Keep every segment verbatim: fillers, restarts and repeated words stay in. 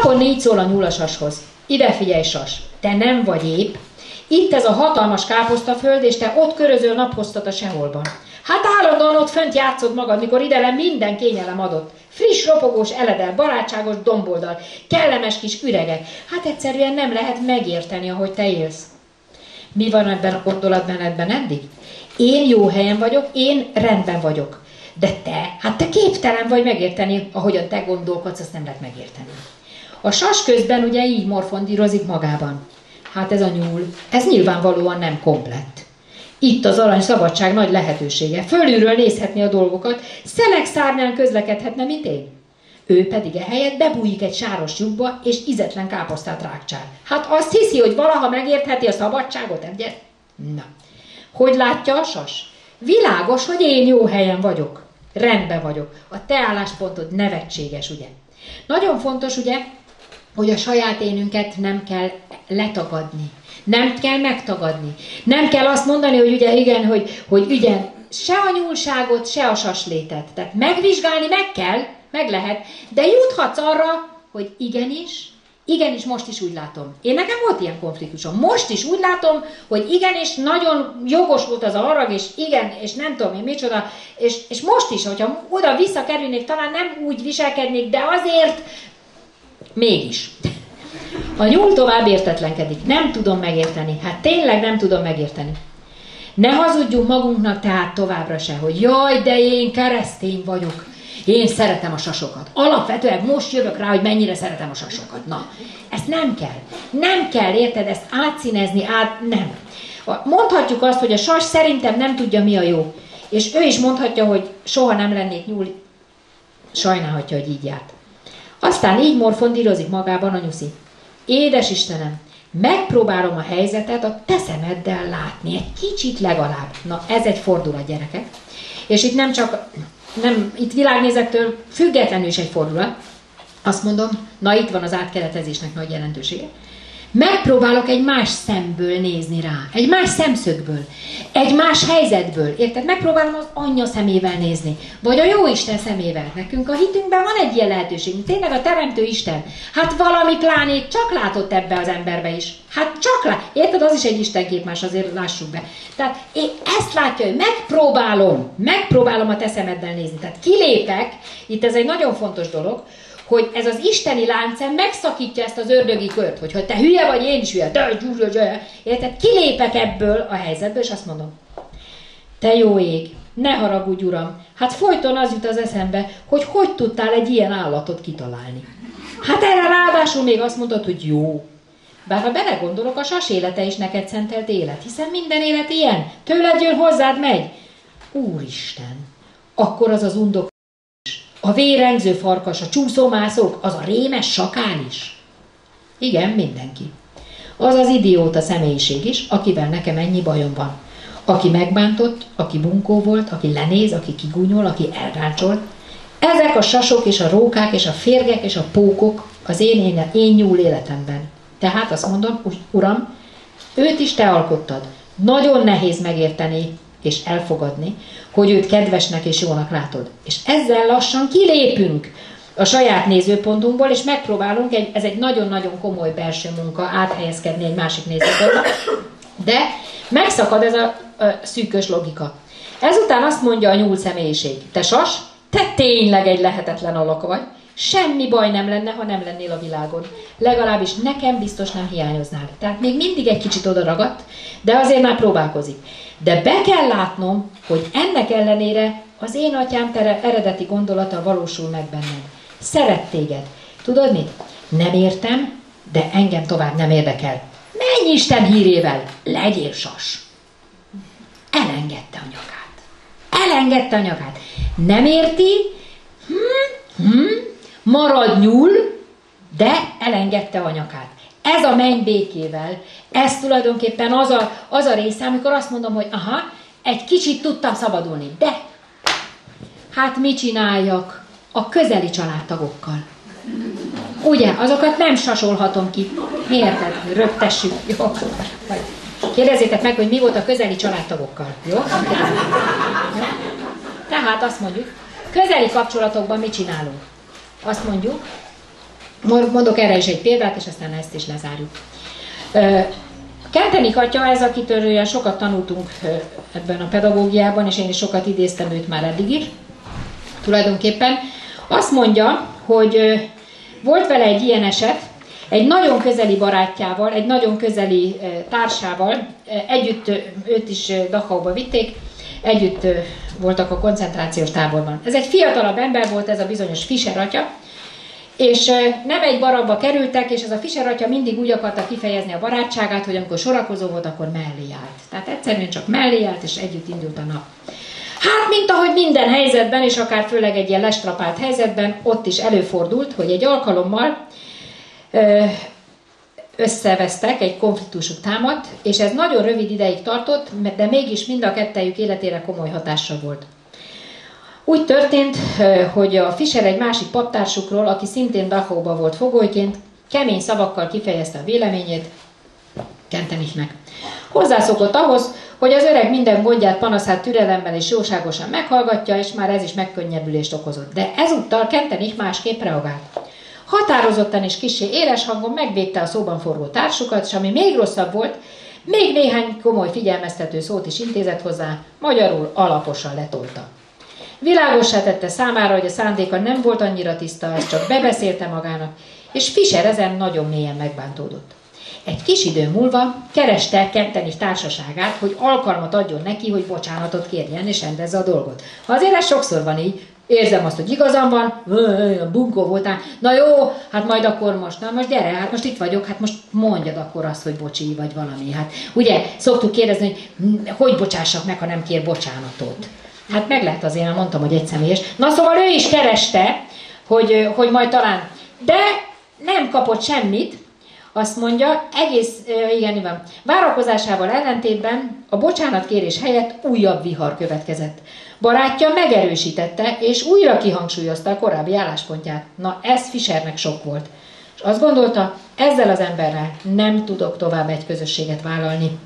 Akkor így szól a nyúl a sashoz. Ide figyelj, sas, te nem vagy épp. Itt ez a hatalmas káposztaföld, és te ott körözöl naphoztat a seholban. Hát állandóan ott fönt játszod magad, mikor idelen minden kényelem adott. Friss, ropogós eledel, barátságos domboldal, kellemes kis üregek. Hát egyszerűen nem lehet megérteni, ahogy te élsz. Mi van ebben a gondolatmenetben eddig? Én jó helyen vagyok, én rendben vagyok. De te, hát te képtelen vagy megérteni, ahogyan te gondolkodsz, azt nem lehet megérteni. A sas közben ugye így morfondírozik magában. Hát ez a nyúl, ez nyilvánvalóan nem komplett. Itt az arany szabadság nagy lehetősége. Fölülről nézhetni a dolgokat, szelek szárnyán közlekedhetne, mint én. Ő pedig ehelyett bebújik egy sáros lyukba, és ízetlen káposztát rákcsál. Hát azt hiszi, hogy valaha megértheti a szabadságot, ugye? Na, hogy látja a sas? Világos, hogy én jó helyen vagyok. Rendben vagyok. A te álláspontod nevetséges, ugye? Nagyon fontos, ugye, hogy a saját énünket nem kell letagadni. Nem kell megtagadni. Nem kell azt mondani, hogy ugye igen, hogy, hogy ügyen, se a nyúlságot, se a saslétet. Tehát megvizsgálni meg kell, meg lehet, de juthatsz arra, hogy igenis, igenis most is úgy látom. Én nekem volt ilyen konfliktusom. Most is úgy látom, hogy igenis nagyon jogos volt az a harag, és igen, és nem tudom én micsoda, és, és most is, hogyha oda visszakerülnék, talán nem úgy viselkednék, de azért mégis. A nyúl tovább értetlenkedik. Nem tudom megérteni. Hát tényleg nem tudom megérteni. Ne hazudjunk magunknak tehát továbbra se, hogy jaj, de én keresztény vagyok. Én szeretem a sasokat. Alapvetően most jövök rá, hogy mennyire szeretem a sasokat. Na, ezt nem kell. Nem kell, érted, ezt átszínezni, át... nem. Mondhatjuk azt, hogy a sas szerintem nem tudja, mi a jó. És ő is mondhatja, hogy soha nem lennék nyúl. Sajnálhatja, hogy így járt. Aztán így morfondírozik magában a nyuszi. Édes Istenem, megpróbálom a helyzetet a te szemeddel látni, egy kicsit legalább. Na, ez egy fordulat, gyerekek. És itt nem csak, nem, itt világnézettől függetlenül is egy fordulat. Azt mondom, na itt van az átkeretezésnek nagy jelentősége. Megpróbálok egy más szemből nézni rá, egy más szemszögből, egy más helyzetből, érted? Megpróbálom az anyja szemével nézni, vagy a Jóisten szemével. Nekünk a hitünkben van egy ilyen lehetőségünk, tényleg a Teremtő Isten. Hát valami plánét csak látott ebbe az emberbe is. Hát csak lát, érted? Az is egy istenképmás, azért lássuk be. Tehát én ezt látja, hogy megpróbálom, megpróbálom a te szemeddel nézni. Tehát kilépek, itt ez egy nagyon fontos dolog, hogy ez az isteni láncem megszakítja ezt az ördögi kört, hogy ha te hülye vagy, én is hülye, de érted? Kilépek ebből a helyzetből, és azt mondom, te jó ég, ne haragudj, uram, hát folyton az jut az eszembe, hogy hogy tudtál egy ilyen állatot kitalálni. Hát erre ráadásul még azt mondod, hogy jó. Bár ha belegondolok, a sas élete is neked szentelt élet, hiszen minden élet ilyen, tőled jön, hozzád megy. Úristen, akkor az az undok, a vérengző farkas, a csúszómászók, az a rémes sakál is. Igen, mindenki. Az az idióta személyiség is, akivel nekem ennyi bajom van. Aki megbántott, aki bunkó volt, aki lenéz, aki kigúnyol, aki elráncsol. Ezek a sasok és a rókák és a férgek és a pókok az én, én, én nyúl életemben. Tehát azt mondom, uram, őt is te alkottad. Nagyon nehéz megérteni és elfogadni, hogy őt kedvesnek és jónak látod. És ezzel lassan kilépünk a saját nézőpontunkból, és megpróbálunk, egy, ez egy nagyon-nagyon komoly belső munka, áthelyezkedni egy másik nézőpontba, de megszakad ez a, a szűkös logika. Ezután azt mondja a nyúl személyiség, te sas, te tényleg egy lehetetlen alak vagy, semmi baj nem lenne, ha nem lennél a világon. Legalábbis nekem biztos nem hiányoznál. Tehát még mindig egy kicsit oda ragadt, de azért már próbálkozik. De be kell látnom, hogy ennek ellenére az én atyám eredeti gondolata valósul meg benned. Szeret téged. Tudod mit? Nem értem, de engem tovább nem érdekel. Menj Isten hírével, legyél sas. Elengedte a nyakát. Elengedte a nyakát. Nem érti? Hm? Hm? Marad nyúl, de elengedte a nyakát. Ez a menny békével, ez tulajdonképpen az a, az a része, amikor azt mondom, hogy aha, egy kicsit tudtam szabadulni, de hát mit csináljak a közeli családtagokkal? Ugye, azokat nem sasolhatom ki. Érted? Röptessük. Jó? Kérdezzétek meg, hogy mi volt a közeli családtagokkal. Jó? Jó? Tehát azt mondjuk, közeli kapcsolatokban mit csinálunk? Azt mondjuk, Mondok erre is egy példát, és aztán ezt is lezárjuk. Kentenik atya, ez, akitől olyan sokat tanultunk ebben a pedagógiában, és én is sokat idéztem őt már eddig is, tulajdonképpen azt mondja, hogy volt vele egy ilyen eset, egy nagyon közeli barátjával, egy nagyon közeli társával, együtt őt is Dachauba vitték, együtt voltak a koncentrációs táborban. Ez egy fiatalabb ember volt, ez a bizonyos Fischer atya, és nem egy barabba kerültek, és ez a Fischer atya mindig úgy akarta kifejezni a barátságát, hogy amikor sorakozó volt, akkor mellé állt. Tehát egyszerűen csak mellé állt, és együtt indult a nap. Hát, mint ahogy minden helyzetben, és akár főleg egy ilyen lestrapált helyzetben, ott is előfordult, hogy egy alkalommal összevesztek, egy konfliktusuk támadt, és ez nagyon rövid ideig tartott, de mégis mind a kettejük életére komoly hatással volt. Úgy történt, hogy a Fischer egy másik paptársukról, aki szintén Dachauba volt fogolyként, kemény szavakkal kifejezte a véleményét Kentenichnek. Hozzászokott ahhoz, hogy az öreg minden gondját, panaszát türelemmel és jóságosan meghallgatja, és már ez is megkönnyebbülést okozott. De ezúttal Kentenich másképp reagált. Határozottan és kissé éles hangon megvédte a szóban forgó társukat, és ami még rosszabb volt, még néhány komoly figyelmeztető szót is intézett hozzá, magyarul alaposan letolta. Világossá tette számára, hogy a szándéka nem volt annyira tiszta, ezt csak bebeszélte magának, és Fischer ezen nagyon mélyen megbántódott. Egy kis idő múlva kereste Kentenich társaságát, hogy alkalmat adjon neki, hogy bocsánatot kérjen és rendezze a dolgot. Ha azért ez sokszor van így, érzem azt, hogy igazam van, bunkó voltál, na jó, hát majd akkor most, na most gyere, hát most itt vagyok, hát most mondjad akkor azt, hogy bocsi, vagy valami. Hát ugye szoktuk kérdezni, hogy hogy bocsássak meg, ha nem kér bocsánatot. Hát meg lehet azért, mondtam, hogy egyszemélyes. Na szóval ő is kereste, hogy, hogy majd talán, de nem kapott semmit, azt mondja, egész, igen, igen, várakozásával ellentétben a bocsánatkérés helyett újabb vihar következett. Barátja megerősítette, és újra kihangsúlyozta a korábbi álláspontját. Na, ez Fischernek sok volt. És azt gondolta, ezzel az emberrel nem tudok tovább egy közösséget vállalni.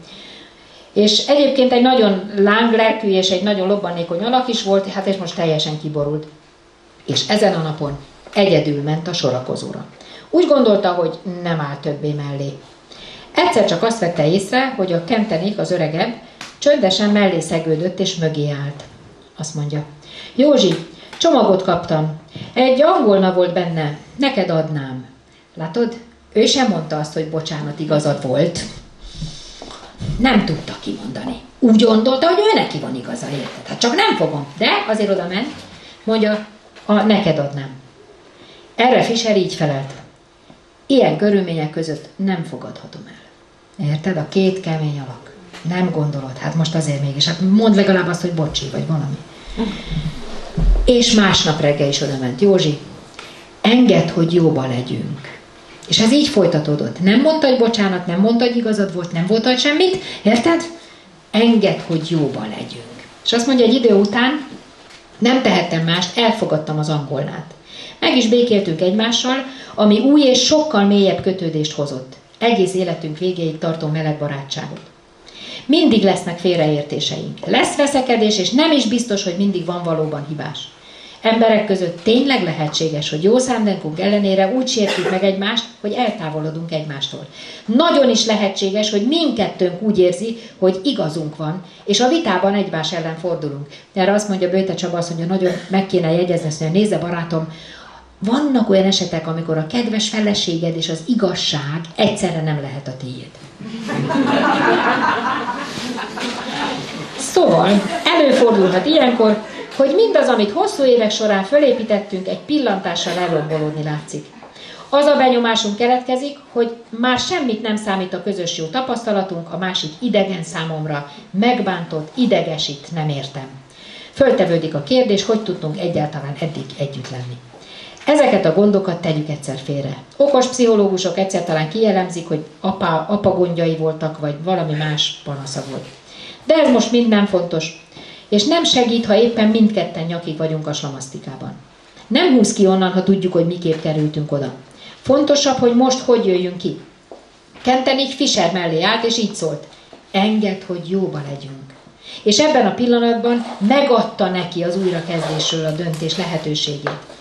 És egyébként egy nagyon lánglelkű és egy nagyon lobbanékony alak is volt, hát és most teljesen kiborult. És ezen a napon egyedül ment a sorakozóra. Úgy gondolta, hogy nem áll többé mellé. Egyszer csak azt vette észre, hogy a Kentenich, az öregebb, csöndesen mellé szegődött és mögé állt. Azt mondja, Józsi, csomagot kaptam. Egy angolna volt benne, neked adnám. Látod, ő sem mondta azt, hogy bocsánat, igazad volt. Nem tudta kimondani. Úgy gondolta, hogy ő neki van igaza, érted? Hát csak nem fogom. De azért oda ment, mondja, a, neked adnám. Erre Fischer így felelt. Ilyen körülmények között nem fogadhatom el. Érted? A két kemény alak. Nem gondolod. Hát most azért mégis. Hát mondd legalább azt, hogy bocsi, vagy valami. És másnap reggel is oda ment. Józsi, engedd, hogy jóba legyünk. És ez így folytatódott. Nem mondta, hogy bocsánat, nem mondta, hogy igazad volt, nem volt, hogy semmit. Érted? Engedd, hogy jóba legyünk. És azt mondja, egy idő után nem tehettem mást, elfogadtam az angolnát. Meg is békéltünk egymással, ami új és sokkal mélyebb kötődést hozott. Egész életünk végéig tartó meleg barátságot. Mindig lesznek félreértéseink. Lesz veszekedés, és nem is biztos, hogy mindig van valóban hibás. Emberek között tényleg lehetséges, hogy jó szándékunk ellenére úgy sértjük meg egymást, hogy eltávolodunk egymástól. Nagyon is lehetséges, hogy mindkettőnk úgy érzi, hogy igazunk van, és a vitában egymás ellen fordulunk. Erre azt mondja Böjte Csaba, azt mondja, nagyon meg kéne jegyezni, azt mondja, nézze barátom, vannak olyan esetek, amikor a kedves feleséged és az igazság egyszerre nem lehet a tiéd. Szóval előfordulhat ilyenkor, hogy mindaz, amit hosszú évek során fölépítettünk, egy pillantással elrombolódni látszik. Az a benyomásunk keletkezik, hogy már semmit nem számít a közös jó tapasztalatunk, a másik idegen számomra, megbántott, idegesít, nem értem. Föltevődik a kérdés, hogy tudtunk egyáltalán eddig együtt lenni. Ezeket a gondokat tegyük egyszer félre. Okos pszichológusok egyszer talán kijelemzik, hogy apa, apa gondjai voltak, vagy valami más panasza volt. De ez most mind nem fontos, és nem segít, ha éppen mindketten nyakig vagyunk a slamasztikában. Nem húz ki onnan, ha tudjuk, hogy miképp kerültünk oda. Fontosabb, hogy most hogy jöjjünk ki. Kentenich Fischer mellé állt, és így szólt. Engedd, hogy jóba legyünk. És ebben a pillanatban megadta neki az újrakezdésről a döntés lehetőségét.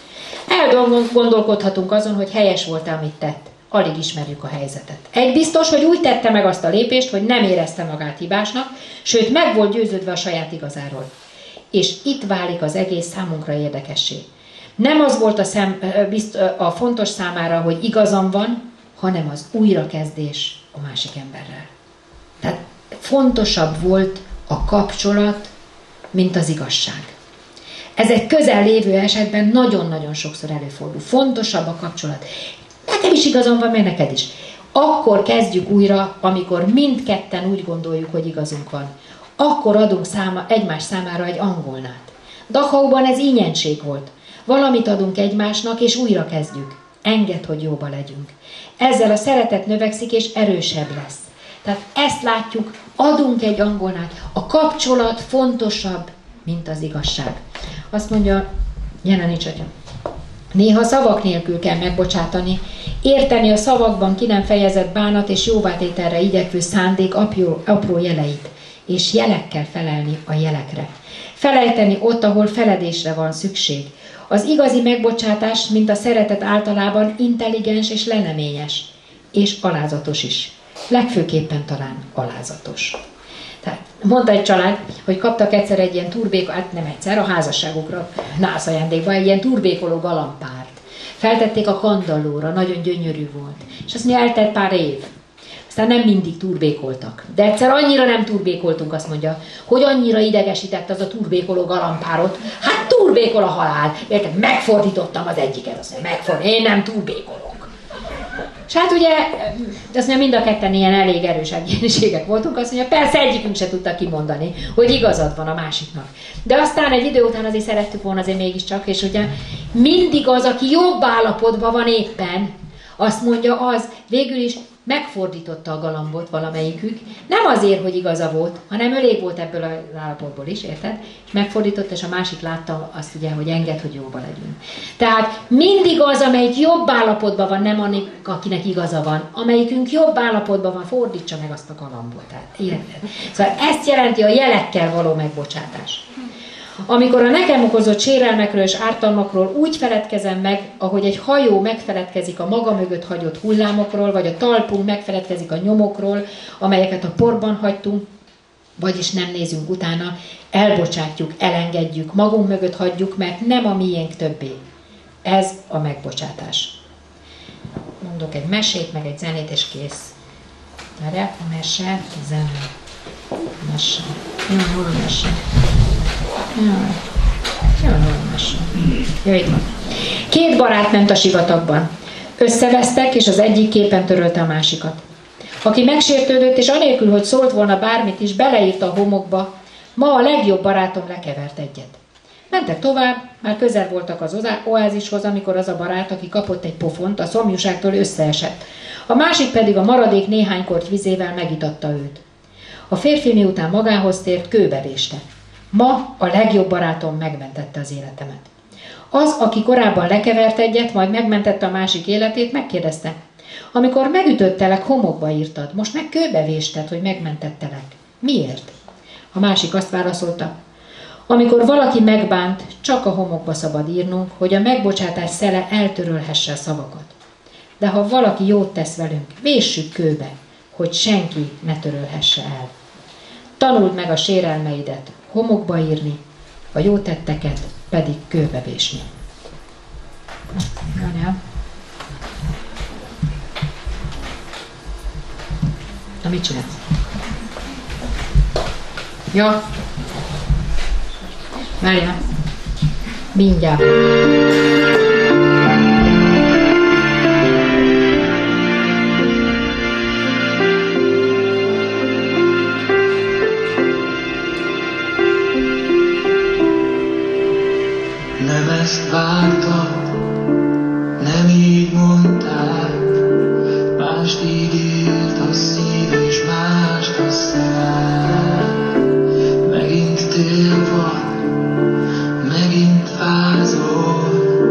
Elgondolkodhatunk azon, hogy helyes volt-e, amit tett. Alig ismerjük a helyzetet. Egy biztos, hogy úgy tette meg azt a lépést, hogy nem érezte magát hibásnak, sőt meg volt győződve a saját igazáról. És itt válik az egész számunkra érdekessé. Nem az volt a, szem, a fontos számára, hogy igazam van, hanem az újrakezdés a másik emberrel. Tehát fontosabb volt a kapcsolat, mint az igazság. Ez egy közel lévő esetben nagyon-nagyon sokszor előfordul. Fontosabb a kapcsolat. Nekem is igazam van, meg neked is. Akkor kezdjük újra, amikor mindketten úgy gondoljuk, hogy igazunk van. Akkor adunk száma, egymás számára egy angolnát. Dachauban ez ínyenség volt. Valamit adunk egymásnak, és újra kezdjük. Engedd, hogy jóba legyünk. Ezzel a szeretet növekszik, és erősebb lesz. Tehát ezt látjuk, adunk egy angolnát. A kapcsolat fontosabb, mint az igazság. Azt mondja Jenenics atya. Néha szavak nélkül kell megbocsátani, érteni a szavakban ki nem fejezett bánat és jóvátételre igyekvő szándék apró, apró jeleit, és jelekkel felelni a jelekre. Felejteni ott, ahol feledésre van szükség. Az igazi megbocsátás, mint a szeretet általában intelligens és leneményes, és alázatos is. Legfőképpen talán alázatos. Tehát mondta egy család, hogy kaptak egyszer egy ilyen turbékoló, hát nem egyszer, a házasságukra, nász ajándékban egy ilyen turbékoló galambárt. Feltették a kandallóra, nagyon gyönyörű volt. És azt mondja, eltelt pár év. Aztán nem mindig turbékoltak. De egyszer annyira nem turbékoltunk, azt mondja, hogy annyira idegesített az a turbékoló galambárot. Hát turbékol a halál. Érted? Megfordítottam az egyiket, azt mondja, megfordít, én nem turbékolok. És hát ugye, azt mondja, mind a ketten ilyen elég erős egyéniségek voltunk, azt mondja, persze egyikünk se tudta kimondani, hogy igazad van a másiknak. De aztán egy idő után azért szerettük volna azért mégiscsak, és ugye mindig az, aki jobb állapotban van éppen, azt mondja, az végül is megfordította a galambot valamelyikük, nem azért, hogy igaza volt, hanem elég volt ebből az állapotból is, érted? És megfordította, és a másik látta azt ugye, hogy enged, hogy jóba legyünk. Tehát mindig az, amelyik jobb állapotban van, nem annak, akinek igaza van. Amelyikünk jobb állapotban van, fordítsa meg azt a galambot. Tehát, érted? Szóval ezt jelenti a jelekkel való megbocsátás. Amikor a nekem okozott sérelmekről és ártalmakról úgy feledkezem meg, ahogy egy hajó megfeledkezik a maga mögött hagyott hullámokról, vagy a talpunk megfeledkezik a nyomokról, amelyeket a porban hagytunk, vagyis nem nézünk utána, elbocsátjuk, elengedjük, magunk mögött hagyjuk, mert nem a miénk többé. Ez a megbocsátás. Mondok egy mesét, meg egy zenét, és kész. Várjál, mese, zene. Mese. Jó, jó, mese. Jaj, jaj, jaj, jaj, itt van. Két barát ment a sivatagban. Összevesztek, és az egyik képen törölte a másikat. Aki megsértődött, és anélkül, hogy szólt volna bármit is, beleírta a homokba, ma a legjobb barátom lekevert egyet. Mentek tovább, már közel voltak az oázishoz, amikor az a barát, aki kapott egy pofont, a szomjúságtól összeesett. A másik pedig a maradék néhány korty vizével megitatta őt. A férfi miután magához tért, kőbe véste. Ma a legjobb barátom megmentette az életemet. Az, aki korábban lekevert egyet, majd megmentette a másik életét, megkérdezte. Amikor megütöttelek, homokba írtad, most meg kőbe vésted, hogy megmentettelek. Miért? A másik azt válaszolta. Amikor valaki megbánt, csak a homokba szabad írnunk, hogy a megbocsátás szele eltörölhesse a szavakat. De ha valaki jót tesz velünk, véssük kőbe, hogy senki ne törölhesse el. Tanuld meg a sérelmeidet homokba írni, a jó tetteket pedig kőbe vésni. Várjál. Na, mit csinálsz? Ja. Várjál. Mindjárt. Ezt vártad, nem így mondták, mást ígért a szív és mást a szem. Megint tél van, megint fázol,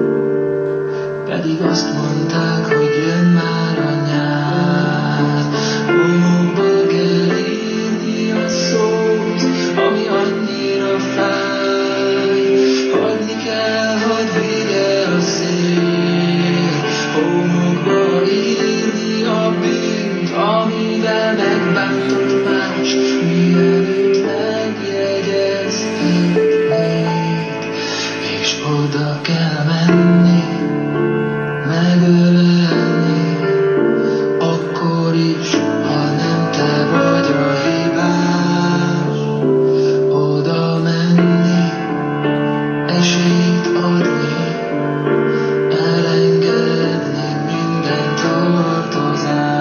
más, mielőtt megjegyezhetnéd, és oda kell menni, megölelni, akkor is, ha nem te vagy a hibás, oda menni, esélyt adni, elengedni minden tartozást.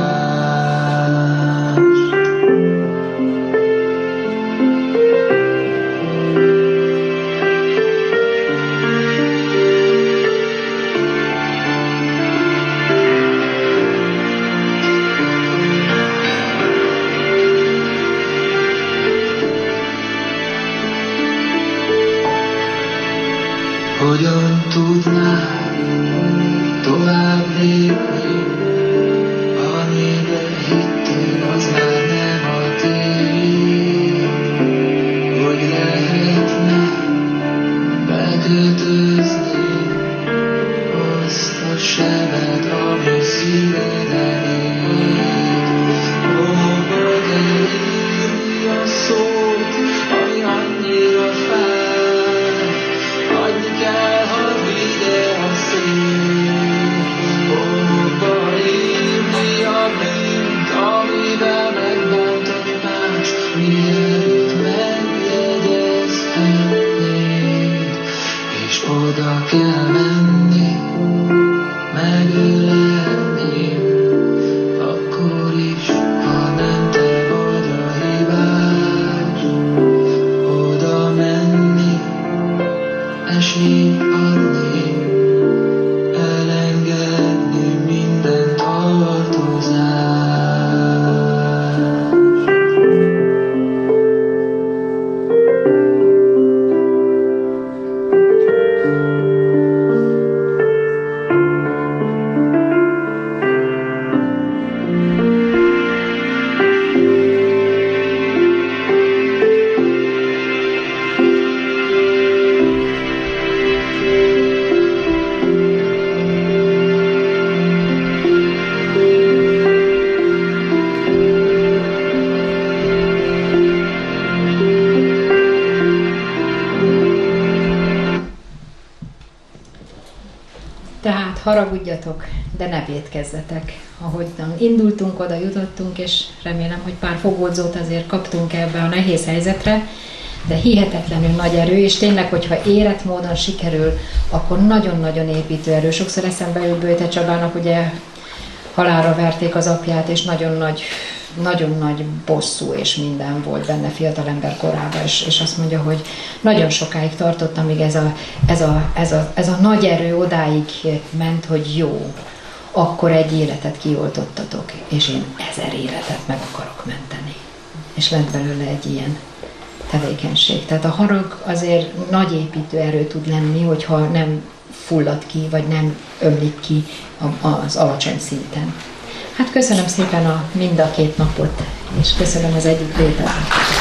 Hogyan tudnál tovább lépni, amibe hittél, az már nem a tiéd, hogy lehetne bekötözni azt a sebet, ami szíveden él. Hova kell írni a szót, ami annyira fáj, adni kell, ha vide a szél. Hova írni a bűnt, amivel megbántod más, mielőtt megjegyezhetnéd, és oda kell menni, megölelni, akkor is, ha nem te vagy a hibás, oda menni, esélyt adni, elengedni minden tartozást. Tehát haragudjatok, de ne vétkezzetek. Ahogyan indultunk, oda jutottunk, és remélem, hogy pár fogódzót azért kaptunk ebbe a nehéz helyzetre, de hihetetlenül nagy erő, és tényleg, hogyha érett módon sikerül, akkor nagyon-nagyon építő erő. Sokszor eszembe jut Böjte Csabának, ugye halálra verték az apját, és nagyon nagy, nagyon nagy bosszú és minden volt benne fiatalember korában, és, és azt mondja, hogy nagyon sokáig tartott, amíg ez a, ez, a, ez, a, ez a nagy erő odáig ment, hogy jó, akkor egy életet kioltottatok, és én ezer életet meg akarok menteni. És lett belőle egy ilyen tevékenység. Tehát a harag azért nagy építő erő tud lenni, hogyha nem fullad ki, vagy nem ömlik ki az alacsony szinten. Hát köszönöm szépen a mind a két napot, és köszönöm az együttlétet.